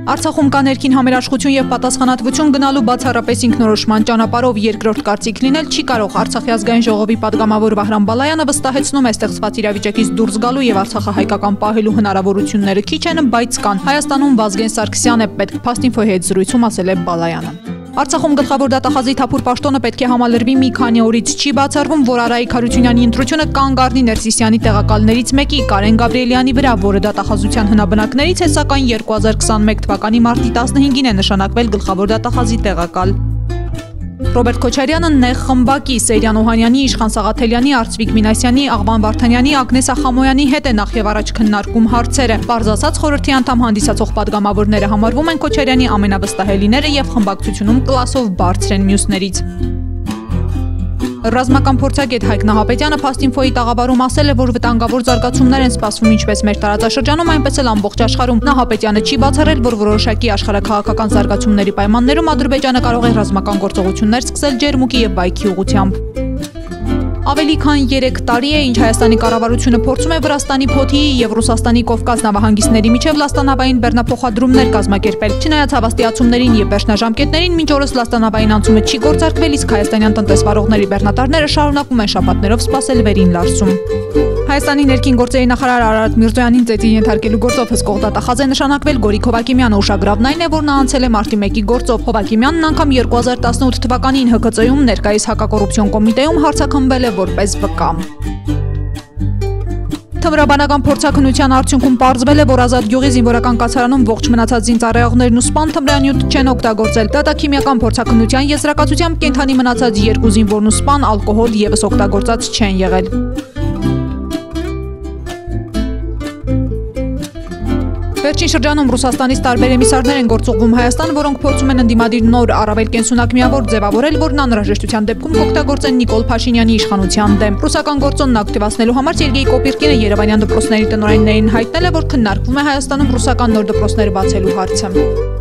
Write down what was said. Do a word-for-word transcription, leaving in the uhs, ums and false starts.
Արցախում կա ներքին համերաշխություն եւ պատասխանատվություն գնալու բացառապես ինքնորոշման ճանապարհով երկրորդ կարծիք լինել չի կարող։ Արցախի ազգային ժողովի падգամավոր Վահրամ Բալայանը վստահեցնում է ստեղծված իրավիճակից դուրս գալու եւ Արցախը հայկական պահելու հնարավորությունները քիչ են, բայց կան։ Հայաստանում Վազգեն Սարգսյանն է պետք, Փաստինֆոյի հետ զրույցում ասել է Բալայանը։ Արցախում գլխավոր դատախազի Թափուր պաշտոնը պետք է համալրվի մի քանի օրից չի բացառվում, որ Արայիկ Հարությունյանի ընտրությունը կանգ առնի Ներսիսյանի տեղակալներից մեկի Կարեն Գաբրիելյանի վրա, որը դատախազության հնաբնակներից է, սակայն երկու հազար քսաներկու թվականի մարտի տասնհինգին է նշանակվել գլխավոր դատախազի տեղակալ։ Ռոբերտ Քոչարյանը նեղ խմբակի Սեյրան Օհանյանի, Իշխան Սաղաթելյանի, Արծվիկ Մինասյանի, Աղբան Վարդանյանի, Ագնես Ախամոյանի հետ է նախ եւ առաջ քննարկում հարցերը։ Պարզ ասած, խորհրդի անդամ հանդիսացող падգամավորները համարվում են Քոչարյանի ամենավստահելիները եւ խմբակցությունում կլասով բարձր են մյուսներից։ Ռազմական փորձագետ Հայկ Նահապետյանը Փաստինֆոյի տաղավարում ասել է, որ վտանգավոր զարգացումներ են սպասվում ինչպես մեր տարածաշրջանում, այնպես էլ ամբողջ աշխարհում։ Նահապետյանը չի բացառել, որ որոշակի աշխարհաքաղաքական զարգացումների պայմաններում Ադրբեջանը կարող է ռազմական գործողություններ սկսել Ջերմուկի եւ Բայքի ուղղությամբ։ Ավելի քան երեք տարի է, ինչ Հայաստանի կառավարությունը փորձում է Վրաստանի Փոթիի եւ Ռուսաստանի Կովկաս նավահանգիստների միջև լաստանավային բեռնափոխադրումներ կազմակերպել։ Չնայած հավաստիացումներին եւ վերջնաժամկետներին, մինչ օրս լաստանավային անցումը չի գործարկվել, իսկ հայաստանյան տնտեսվարողների բեռնատարները շարունակում են շաբաթներով սպասել վերին Լարսում։ Հայաստանի ներքին գործերի նախարար Արարատ Միրզոյանին ծեծի ենթարկելու գործով հսկող դատախազ է նշանակվել Գորիկ Հովակիմյանը։ Ուշագրավն այն է, որ նա անցել է մարտի մեկի գործով։ Հովակիմյանն անգամ երկու հազար տասնութ թվականին Հ Կ Ծ-ում ներկայիս հակակոռուպցիոն կոմիտեում հարցաքննվել է որպես վկա։ Թմրաբանական փորձաքննության արդյունքում պարզվել է, որ Ազատ գյուղի զինվորական կացարանում ողջ մնացած զինծառայողներն ու սպան թմրանյութ չեն օգտագործել։ Դատաքիմիական փորձաքննության եզրակացությամբ կենդանի մնացած երկու զինվորն ու սպան ալկոհոլ եւս օգտագործած չեն եղել։ Վերջին շրջանում Ռուսաստանից տարբեր էմիսարներ են գործուղվում Հայաստան, որոնք փորձում են ընդդիմադիր նոր առավել կենսունակ միավոր ձևավորել, որն անհրաժեշտության դեպքում կօգտագործեն Նիկոլ Փաշինյանի իշխանության դեմ։ Ռուսական գործոնն ակտիվացնելու համար Սերգեյ Կոպիրկինը Երևանյան դպրոցների տնօրեններին հայտնել է, որ քննարկվում է Հայաստանում ռուսական նոր դպրոցներ բացելու հարցը։